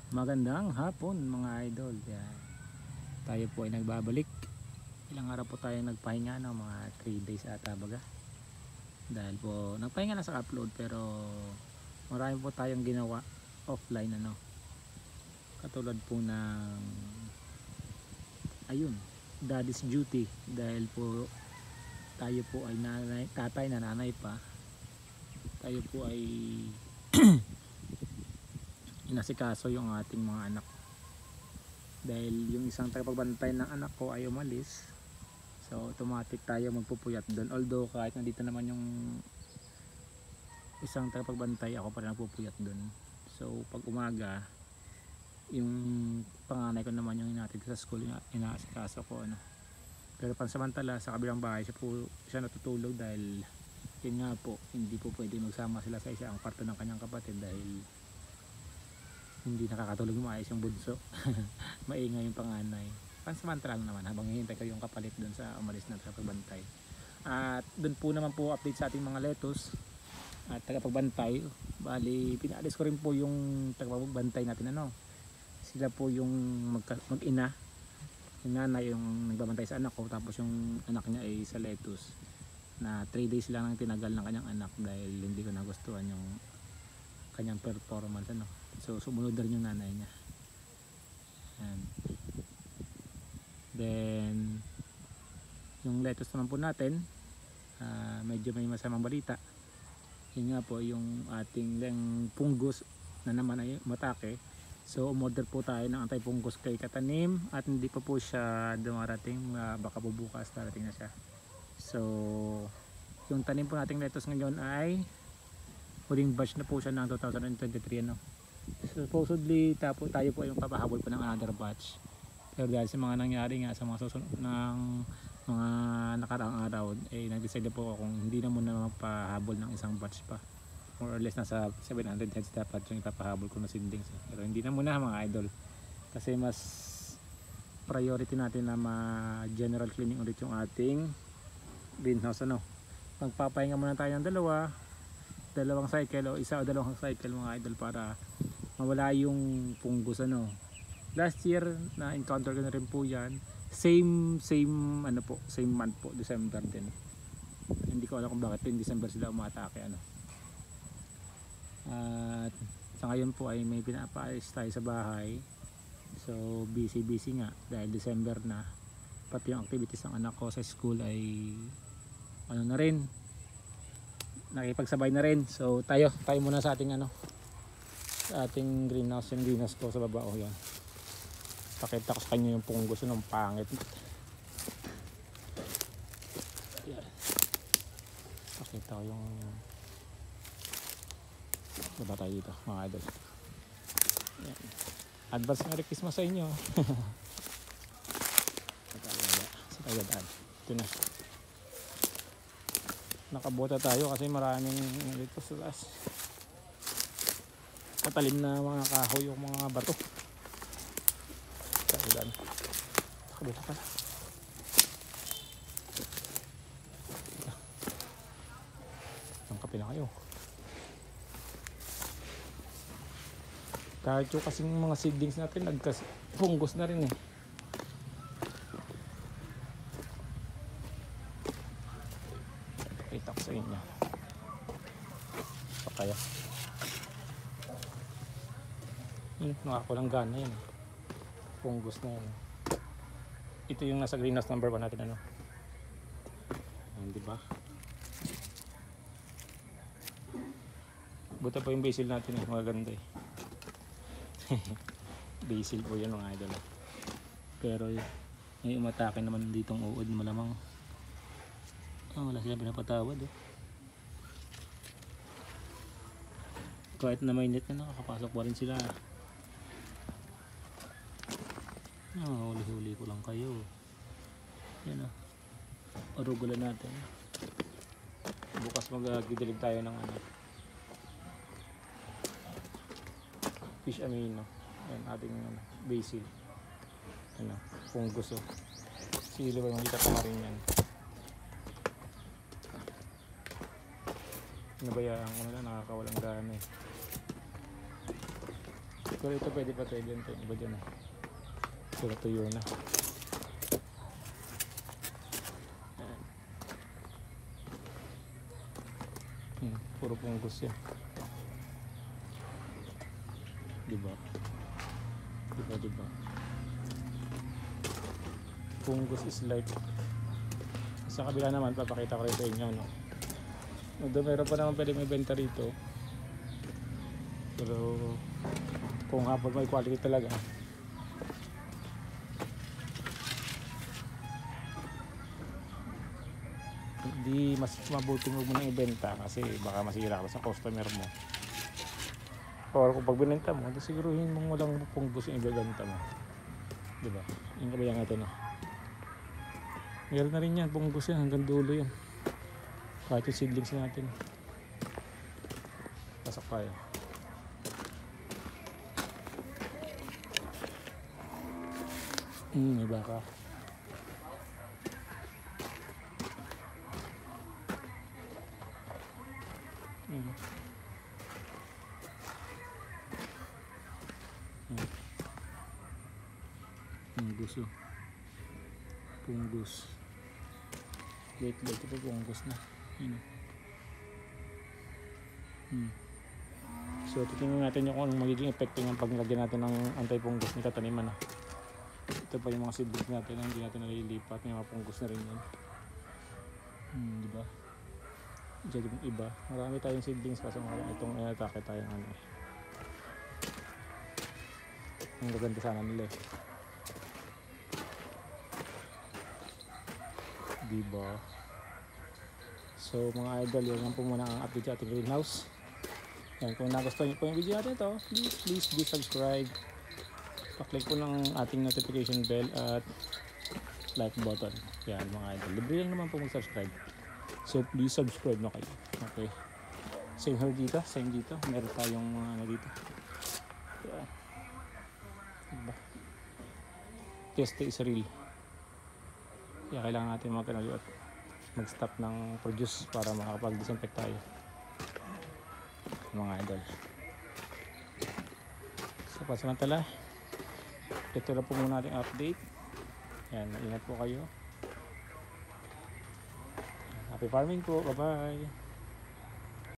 Magandang hapon mga idol. Yan. Tayo po ay nagbabalik. Ilang araw po tayo nagpahinga ng mga 3 days ata baga. Dahil po nagpahinga na sa upload pero marami po tayong ginawa offline Katulad po ng daddy's duty dahil po tayo po ay tatay na nanay pa. Tayo po ay inasikaso yung ating mga anak dahil yung isang tagapagbantay ng anak ko ay umalis, so automatic tayo magpupuyat doon, although kahit nandito naman yung isang tagapagbantay, ako pa rin nagpupuyat doon. So pag umaga yung panganay ko naman yung hinatid sa school, inaasikaso ko pero pansamantala sa kabilang bahay siya natutulog dahil yun nga po, hindi po pwede magsama sila sa isang kwarto ng kanyang kapatid dahil hindi nakakatulog maayos yung bunso. Maingay yung panganay. Pansamantala naman habang hihintay ko yung kapalit dun sa umalis na tagapagbantay. At dun po naman po update sa ating mga lettuce at tagapagbantay. Bali pinaalis ko rin po yung tagapagbantay natin Sila po yung mag-ina. Yung nanay yung nagbabantay sa anak ko, tapos yung anak niya ay sa lettuce na 3 days lang ang tinagal ng kanyang anak dahil hindi ko nagustuhan yung kanyang performance so sumunod na rin yung nanay niya. And then yung lettuce naman po natin, medyo may masamang balita. Yun nga po yung ating punggos na naman ay matake, so umorder po tayo ng anti-punggos kay Katanim at hindi pa po siya dumarating, baka po bukas darating na siya. So yung tanim po nating lettuce ngayon ay huling batch na po siya ng 2023 Supposedly tayo po ay papahabol po ng another batch, pero dahil sa mga nangyari nga sa mga susunod ng mga nakaraang araw nag-decide po kung hindi na muna magpahabol ng isang batch pa. More or less nasa 700 heads dapat yung ipapahabol ko na seedlings, pero hindi na muna mga idol kasi mas priority natin na ma-general cleaning ulit yung ating greenhouse. Magpapahinga muna tayo ng dalawang cycle o isa o dalawang cycle mga idol para mawala yung fungus. Last year na encounter ko na rin po yan, same month po, December din. Hindi ko alam kung bakit in December sila umatake at sa ngayon po ay may pinapaayos tayo sa bahay, so busy nga dahil December na. Pati yung activities ng anak ko sa school ay na rin, nakipagsabay na rin. So tayo muna sa ating sa ating greenhouse. Yung greenhouse ko sa baba yan. Pakita ko sa kanya yung punggos ng pangit. Yan. Pakita ko yung baba tayo dito mga idol. Yan. Advance Merry Christmas sa inyo. Sa tayo daan. Ito na. Nakabota tayo kasi maraming dito sa taas matalim na mga kahoy, yung mga bato. Daan. Kabila pala. Ang kapila kayo. Kahit yung kasing mga seedlings natin nagpunggos na rin Kita ko sa inyo. Kaya nakakulang gana yan. Punggos na yan. Ito yung nasa greenhouse number 1 natin diba? Buta pa yung basil natin maganda basil po yan mga idol pero may umatake naman ditong uod, malamang wala sila pinapatawad kahit na mainit na nakakapasok pa rin sila. Huli-huli ko lang kayo. Yan arugula natin. Bukas magdidilig tayo ng fish amino. Yan ating basil. Fungus silo ba makita pa rin yan. Nabayaan ko na lang, nakakawalang gana Pero ito pwede pa tayo dyan. Iba dyan eh. Pero tuyo na. Puro punggos yan. Diba? Diba? Punggos is life. Sa kabila naman, papakita ko rin sa inyo, no? Although meron pa naman pwede may benta rito. Pero kung hapon may quality talaga, hindi mas mabuting huwag mo nang ibenta kasi baka masira ka sa customer mo. Or kung pag binenta mo, siguruhin mong walang punggos yung ibebenta mo. Diba? Yung kabayang ito, no? Meron na rin yan, punggos yan, hanggang dulo yan. Kahit yung seedlings natin. Pasok tayo. May baka. Punggos oh. Punggos. Late ito punggos na. So titingnan natin yung kung magiging epekto ng paglagyan natin ng anti-punggos ni kataniman. Ito pa yung mga seedlings natin na hindi natin nalilipat. May mga punggos na rin yan. Diba? Diyan yung iba. Marami tayong seedlings kasi itong inatake tayo ng ano eh. Ang gaganda sana nila eh. Diba? So mga idol, yun lang po muna ang update sa ating greenhouse. Yan, kung nagustuhan niyo po yung video natin ito, please do subscribe. Pa-click po ng ating notification bell at like button. Yan mga idol, libre lang naman po mag-subscribe. So please subscribe na kayo. Okay. Same here dito, same dito. Meron tayong ano dito. Yan. Diba? Test is real. Kaya kailangan natin mag-stop ng produce para makapag-disinfect tayo. Mga idol. So pasamantala, ito na po muna ating update. Yan, ingat po kayo. Happy farming po. Bye bye.